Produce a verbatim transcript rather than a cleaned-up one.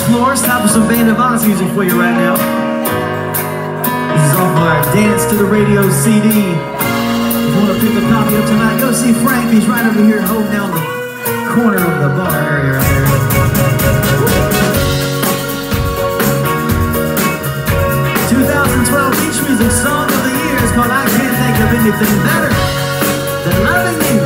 floor. Stop with some Band of Oz music for you right now. This is off our Dance to the Radio C D. If you want to pick a copy up tonight, go see Frank. He's right over here holding down the corner of the bar area right there. twenty twelve Beach Music Song of the Year is called I Can't Think of Anything Better Than Loving You.